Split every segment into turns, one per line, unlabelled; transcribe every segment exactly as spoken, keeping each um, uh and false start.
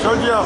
Sergio.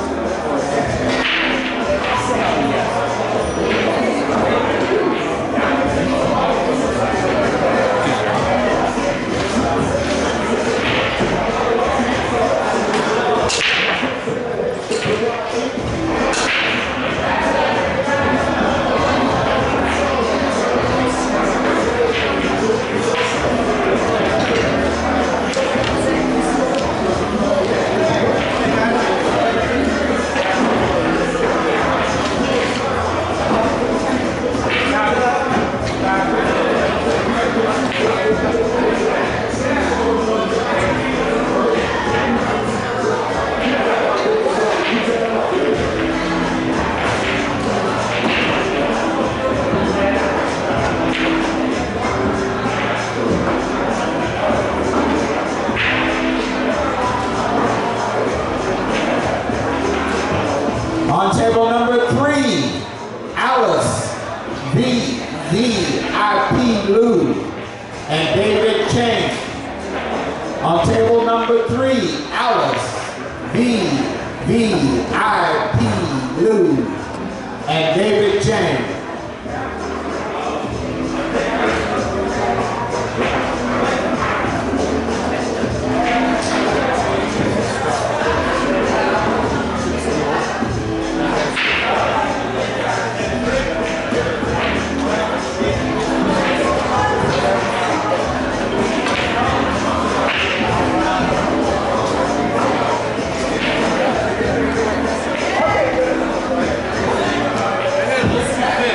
On table number three, Alice V V I P Lou and David Chang. On table number three, Alice V V I P Lou and David Chang.
Hey.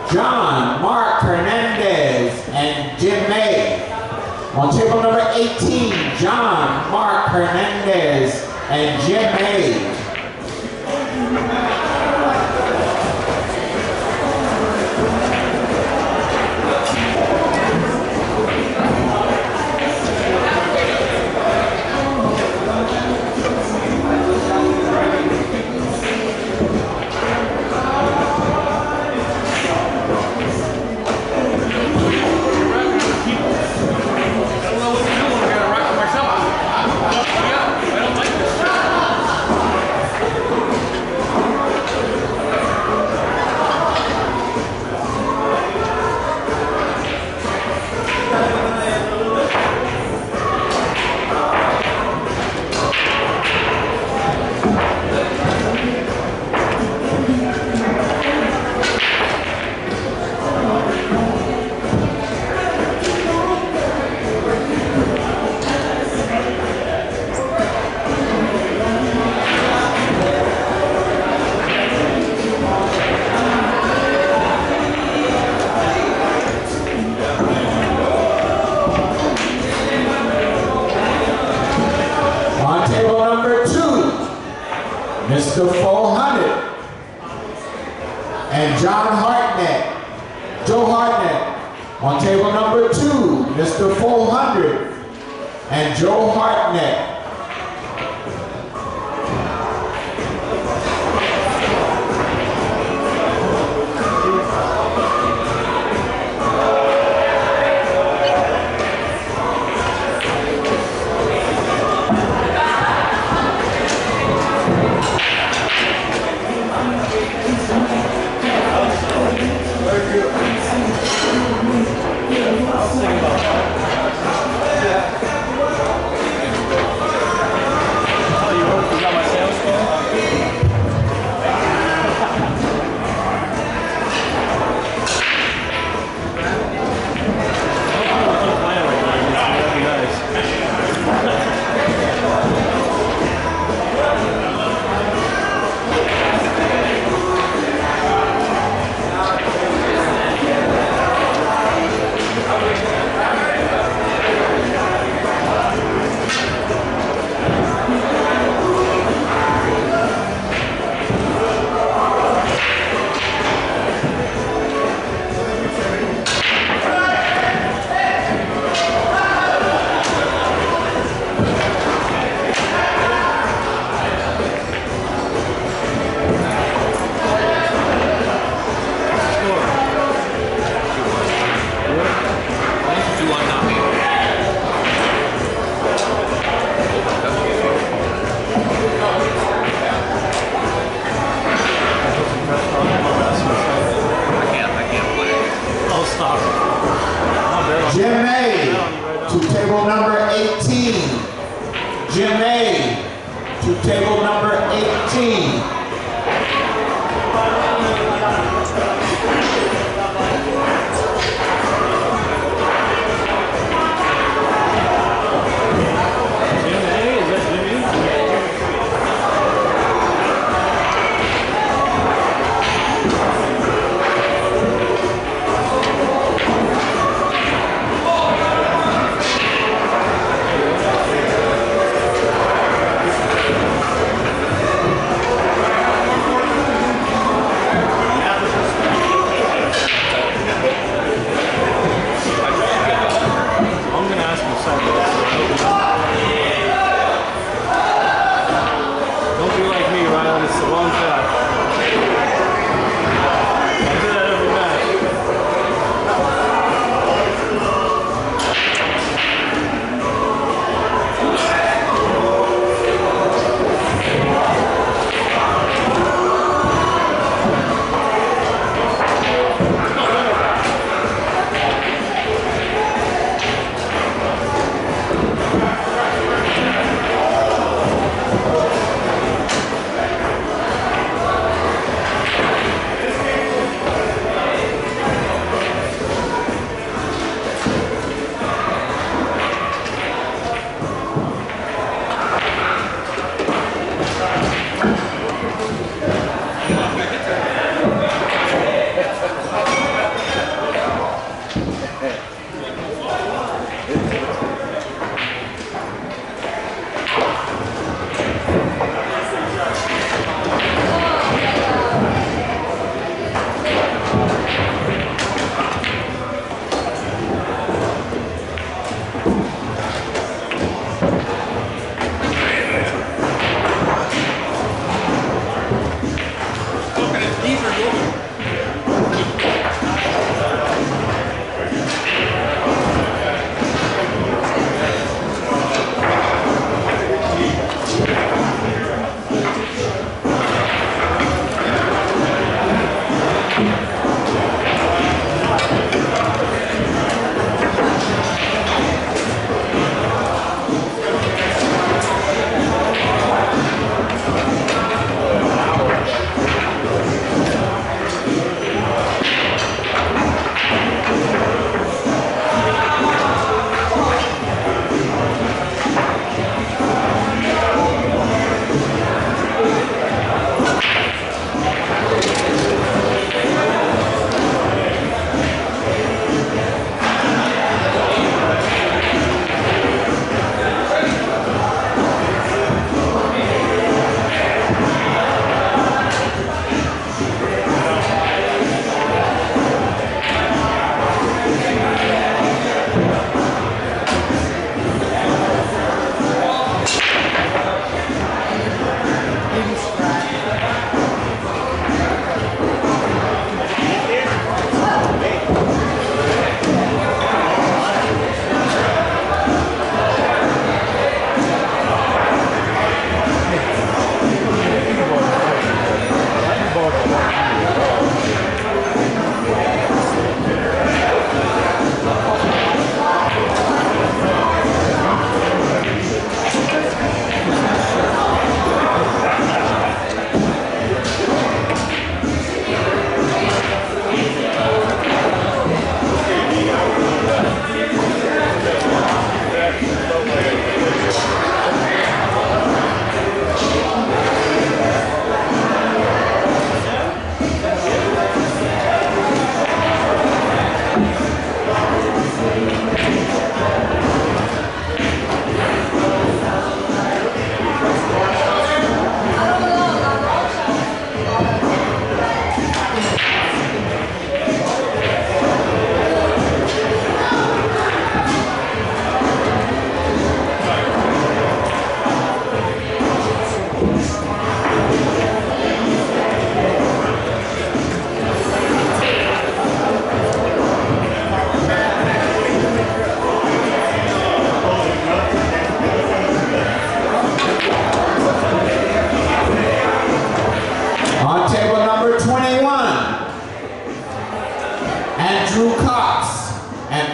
John Mark Hernandez and Jim May. On table number eighteen, John Mark Hernandez and Jim May. Mister four hundred and John Hartnet, Joe Hartnet. On table number two, Mister four hundred and Joe Hartnet.
Yeah.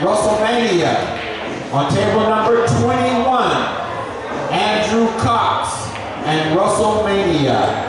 WrestleMania. On table number twenty-one, Andrew Cox and WrestleMania.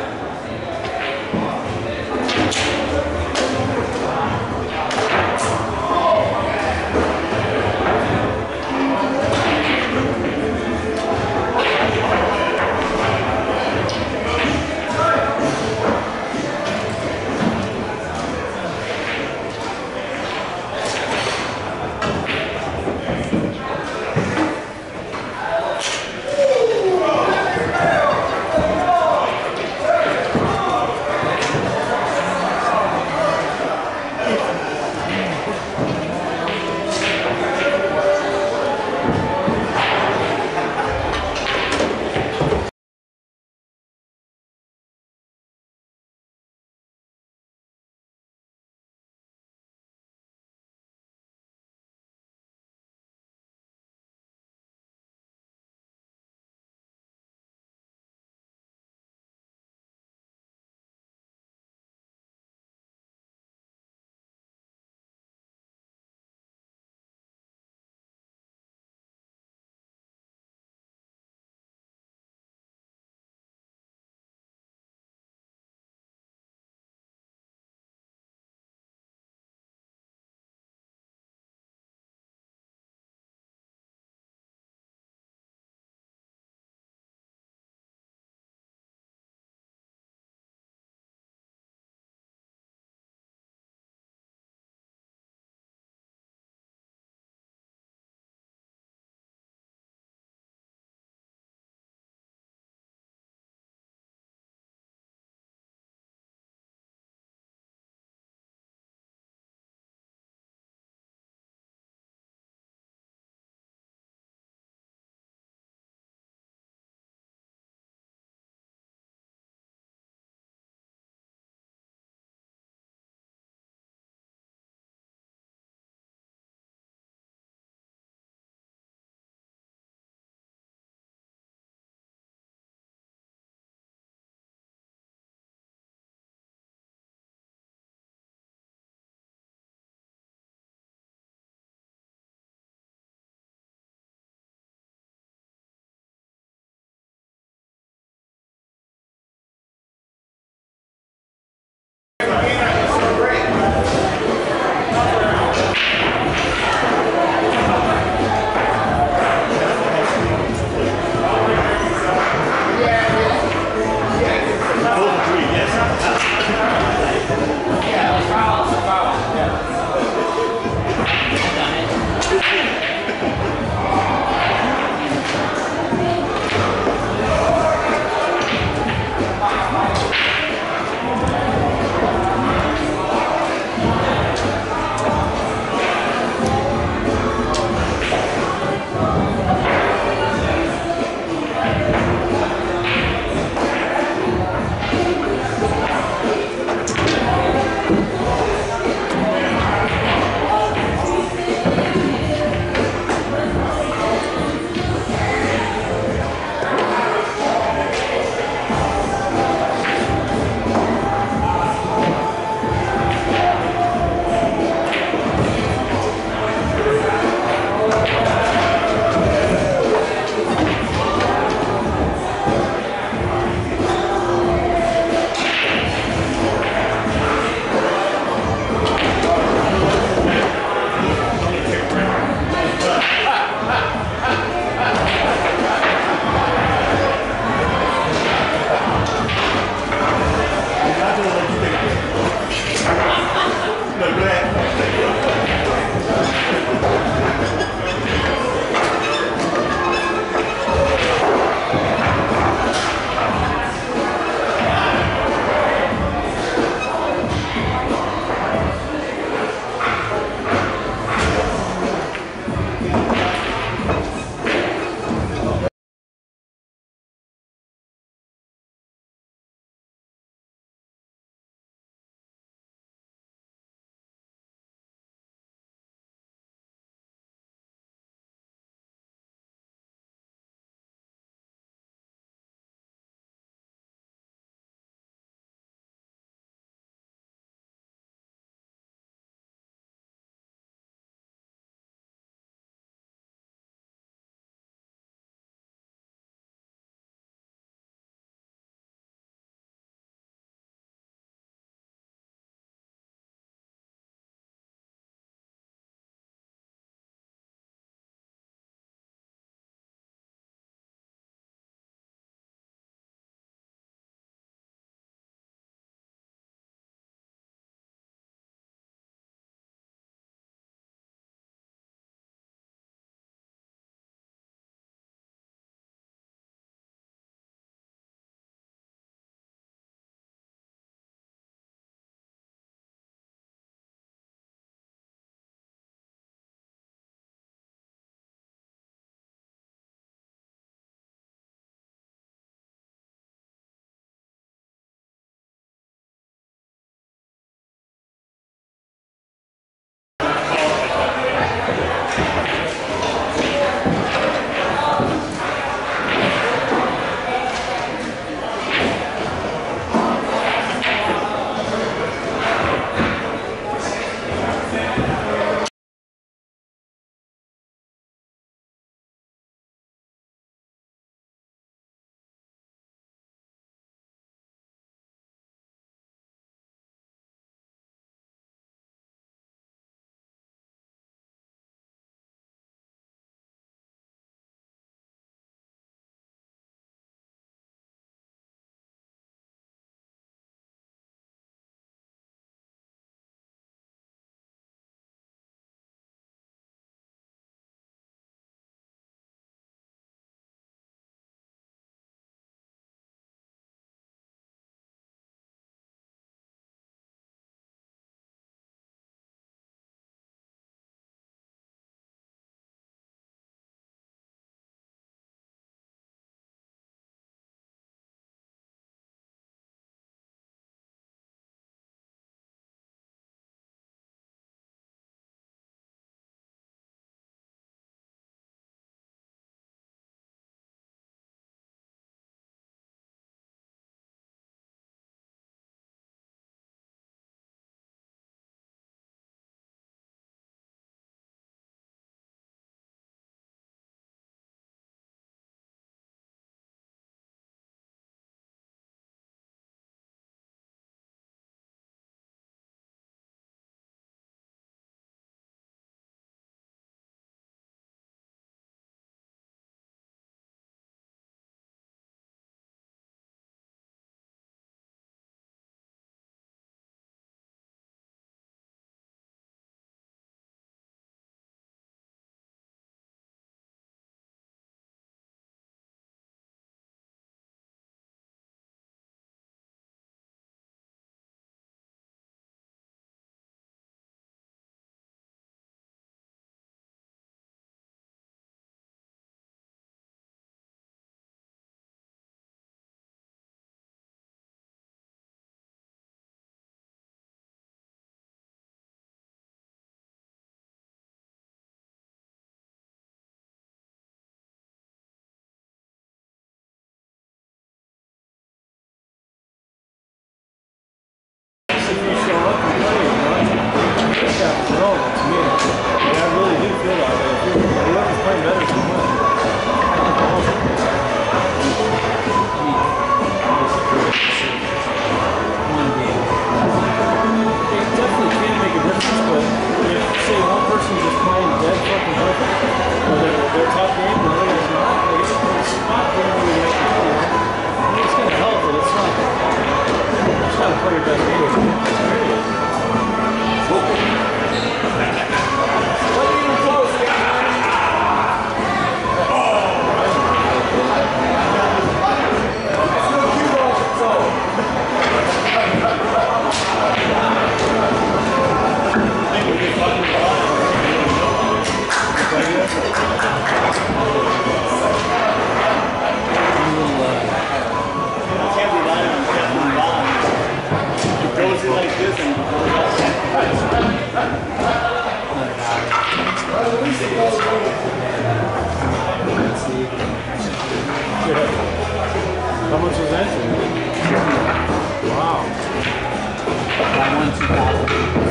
How much was that? Wow. I won two thousand.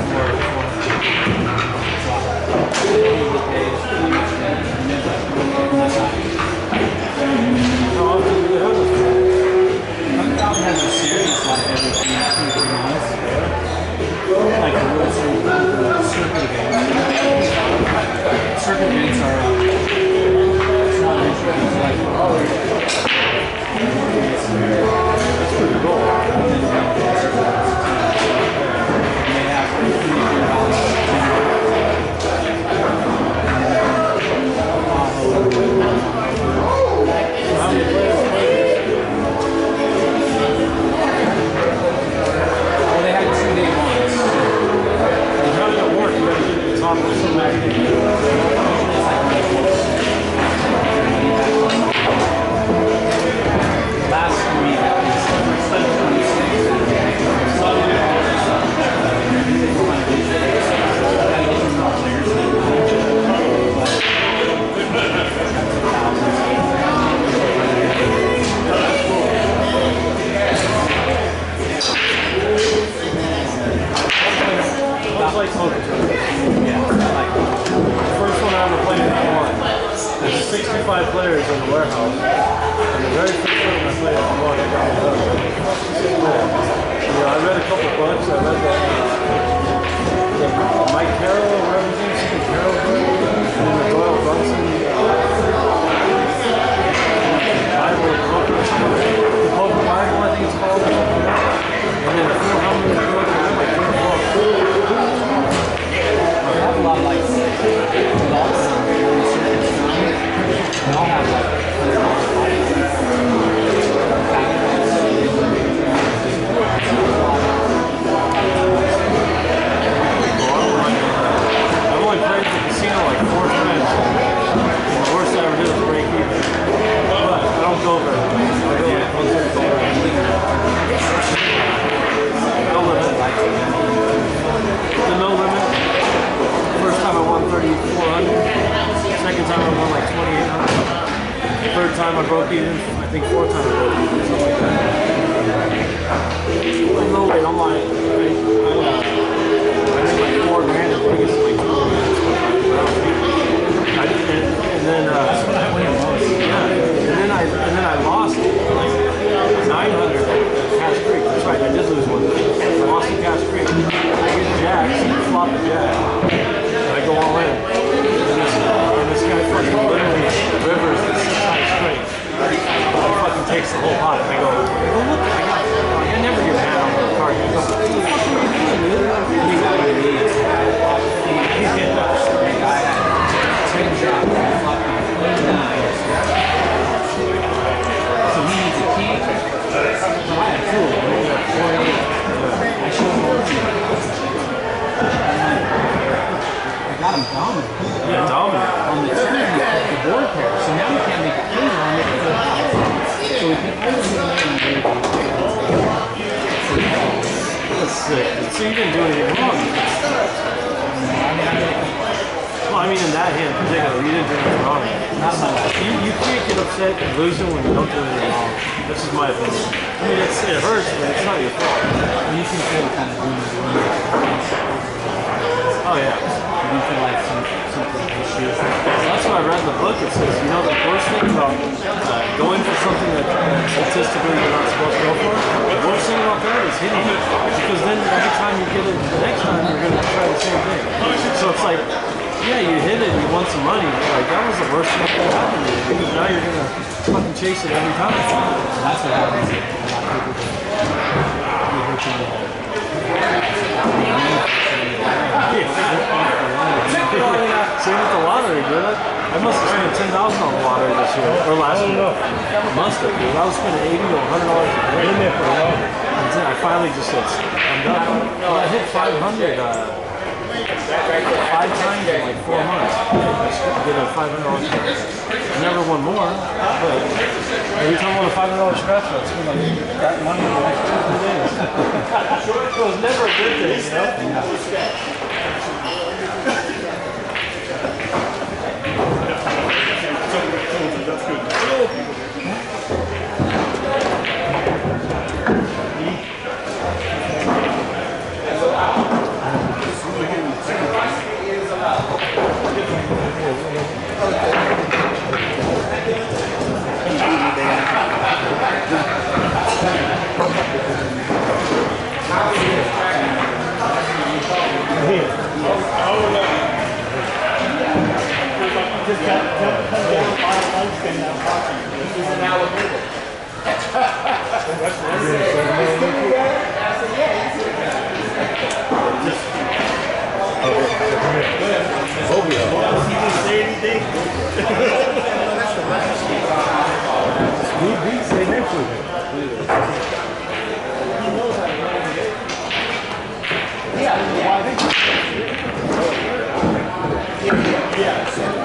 How often do you have this? Hunt has a series like every three months. Like the World Circuit events. Circuit events are uh, it's not insurance, like that's pretty cool. They have well, they had two day ones. How did it work? You had to get the top of somebody. Last week, seven twenty-six. Like poker. Yeah, like the first one I ever played in one. There's sixty-five players in the warehouse. And the very first one I played in one, I got it done. You know, I read a couple books. I read the, the Mike Carroll, or whatever his name is, Carroll, and the Doyle Brunson. Bible of Poker. The Poker Bible, I think it's called. And then the four hundred book, and I'm like, I have a lot of like adults and all have like hundred dollars I've only played at the casino like four times. And the worst I ever did was break even. But I don't go very much. I go like once every four hours. No limit. The no limit. First time I won thirty-four hundred. Second time I won like twenty-eight hundred. Third time I broke even. I think fourth time I broke even. Something like that. Like, no way, don't lie. I, I, uh, I made like four grand in Vegas in like two minutes. I, and, and then, uh, yeah, and then I, and then I lost like nine hundred at Cash Creek. That's right, I did lose one. I lost at Cash Creek. I get jacks, flop a jack. I go all in. And this, and this guy fucking literally rivers the six high straight. He fucking takes the whole pot. And I go, I go, look, I got, I never get mad on the card. I go, what the fuck are you doing, dude? And he's like, he's getting up. I had ten shots. So he needs a key. So I had two. I showed him all the I got him dominant. Yeah, dominant. On the turn, he put the board pair. So now he can't make a king on it. So we can only do it. That's sick. So you didn't do anything wrong. Well, I mean, in that hand in particular, you didn't do anything wrong. Not my life. You, you can't get upset and losing when you don't do anything wrong. That's just my opinion. I mean, it's, it hurts, but it's not your fault. You can feel kind of doing it. Oh, yeah. You feel like some, something issues. That's why I read in the book. It says, you know, the worst thing about uh, going for something that uh, statistically you're not supposed to go for, the worst thing about that is hitting it. Because then every time you get it the next time, you're going to try the same thing. So it's like, yeah, you hit it and you won some money. Like, that was the worst thing that happened to you. Because now you're going to fucking chase it every time. That's what happens. Same with the lottery, dude. I must have spent ten thousand on the lottery this year, or last year. I must have, dude. I was spending eighty to a hundred dollars a day. And then I finally just said, I'm done. Well, I hit five hundred uh, five times in like four months. I did a five hundred dollar scratch. I never won more, but every time I won a five hundred dollar scratch, I spent like that money in the next two, three days. It was never a good thing, you know? Yeah. That's good. Just got come down five months and now watching. This is an Alabama. Does he just say anything? We beat say next week. He knows how to run the game. Yeah, why they yeah.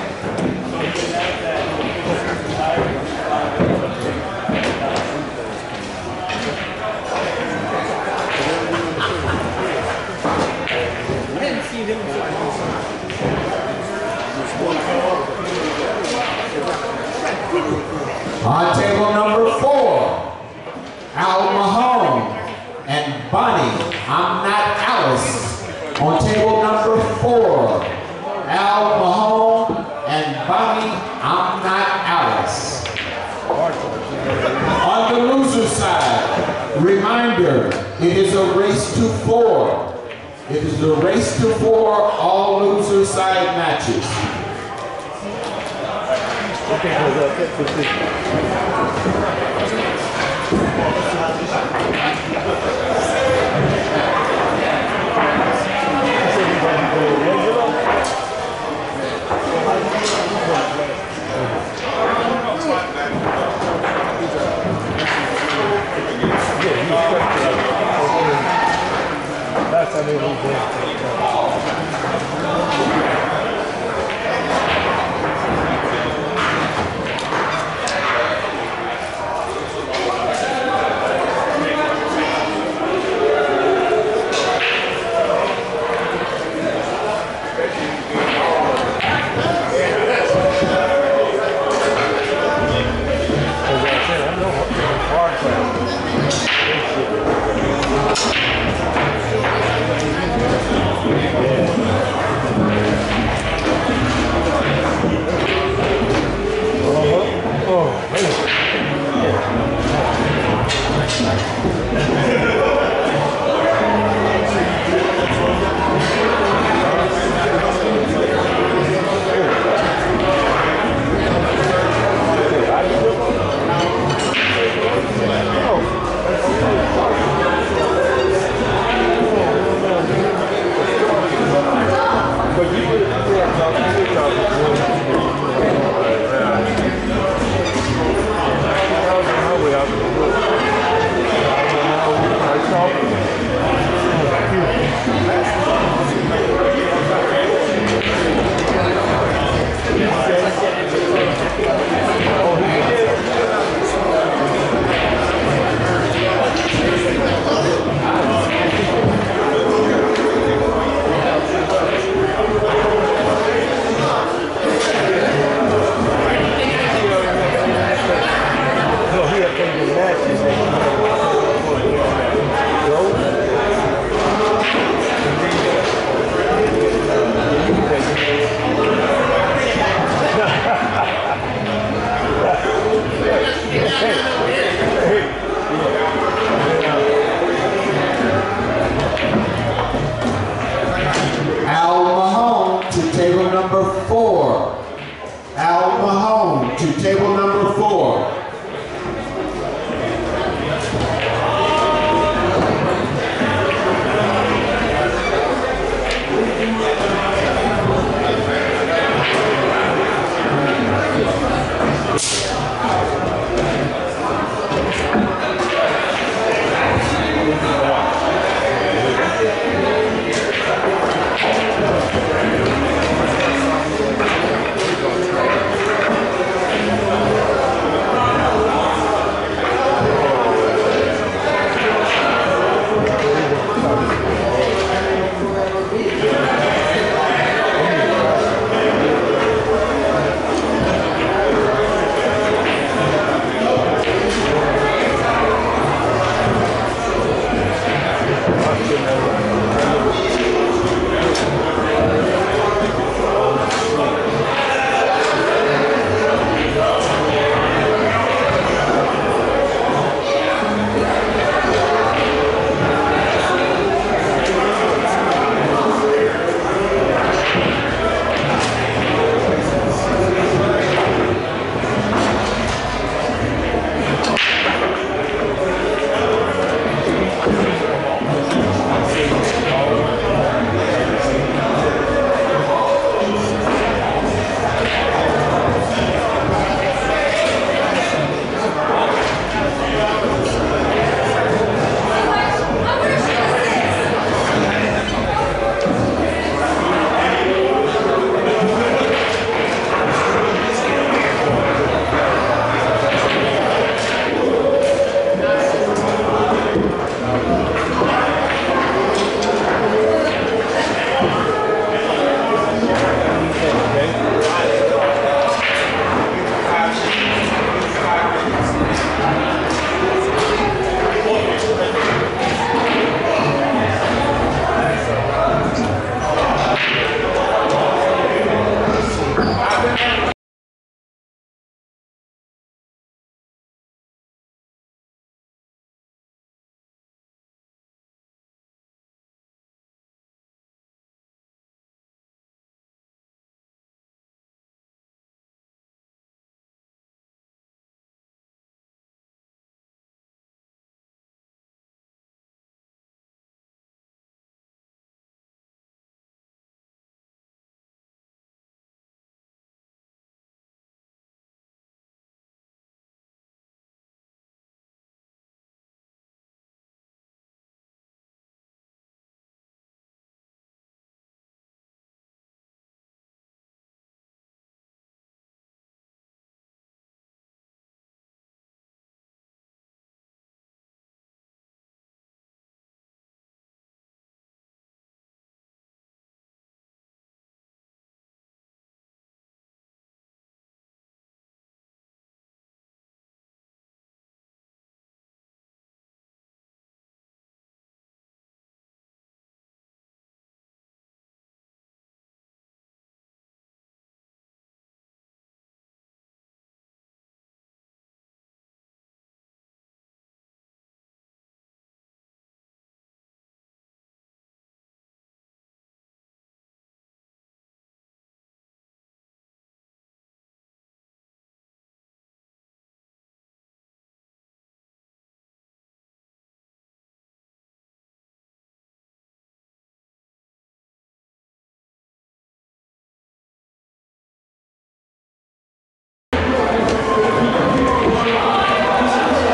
On table number four, Al Mahone and Bonnie, I'm Not Alice. On table number four, Al Mahone and Bonnie, I'm Not Alice. On the loser side, reminder, it is a race to four. It is a race to four, all loser side matches.
That's how they do it.